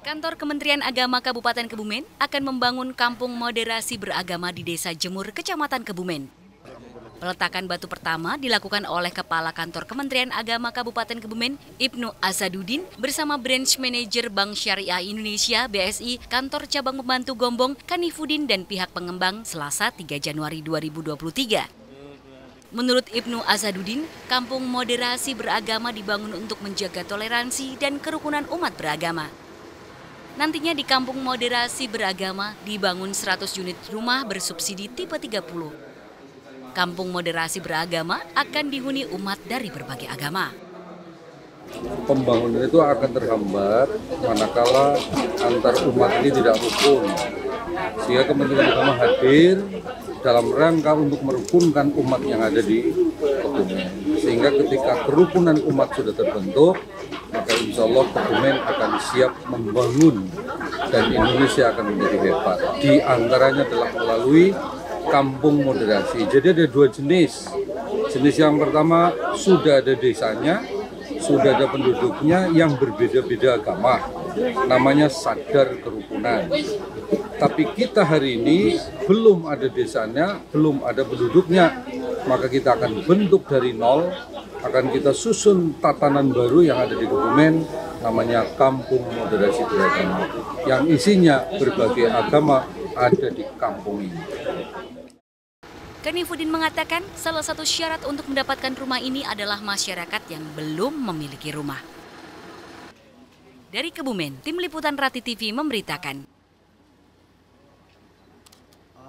Kantor Kementerian Agama Kabupaten Kebumen akan membangun kampung moderasi beragama di Desa Jemur, Kecamatan Kebumen. Peletakan batu pertama dilakukan oleh Kepala Kantor Kementerian Agama Kabupaten Kebumen, Ibnu Azaduddin, bersama Branch Manager Bank Syariah Indonesia (BSI), Kantor Cabang Pembantu Gombong, Kanifudin, dan pihak pengembang Selasa 3 Januari 2023. Menurut Ibnu Azaduddin, kampung moderasi beragama dibangun untuk menjaga toleransi dan kerukunan umat beragama. Nantinya di kampung moderasi beragama dibangun 100 unit rumah bersubsidi tipe 30. Kampung moderasi beragama akan dihuni umat dari berbagai agama. Pembangunan itu akan terhambat manakala antar umat ini tidak rukun. Sehingga Kementerian Agama hadir dalam rangka untuk merukunkan umat yang ada di Kebumen. Sehingga ketika kerukunan umat sudah terbentuk, maka insya Allah Kebumen akan siap membangun dan Indonesia akan menjadi hebat. Di antaranya telah melalui kampung moderasi. Jadi ada dua jenis. Jenis yang pertama sudah ada desanya, sudah ada penduduknya yang berbeda-beda agama. Namanya sadar kerukunan. Tapi kita hari ini belum ada desanya, belum ada penduduknya. Maka kita akan bentuk dari nol, akan kita susun tatanan baru yang ada di Kebumen, namanya Kampung Moderasi Beragama, yang isinya berbagai agama ada di kampung ini. Kanifudin mengatakan salah satu syarat untuk mendapatkan rumah ini adalah masyarakat yang belum memiliki rumah. Dari Kebumen, Tim Liputan Rati TV memberitakan.